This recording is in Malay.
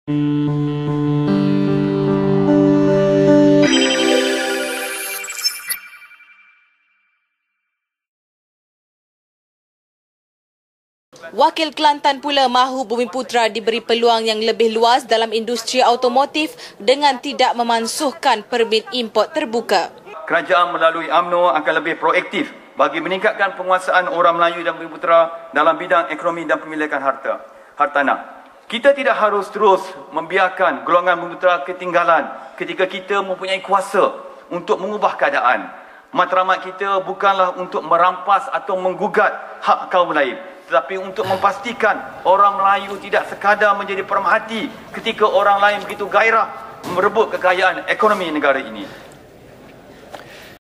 Wakil Kelantan pula mahu Bumiputera diberi peluang yang lebih luas dalam industri automotif dengan tidak memansuhkan permit import terbuka. Kerajaan melalui UMNO akan lebih proaktif bagi meningkatkan penguasaan orang Melayu dan Bumiputera dalam bidang ekonomi dan pemilikan hartanah. Kita tidak harus terus membiarkan golongan Bumiputera ketinggalan ketika kita mempunyai kuasa untuk mengubah keadaan. Matlamat kita bukanlah untuk merampas atau menggugat hak kaum lain, tetapi untuk memastikan orang Melayu tidak sekadar menjadi pemerhati ketika orang lain begitu gairah merebut kekayaan ekonomi negara ini.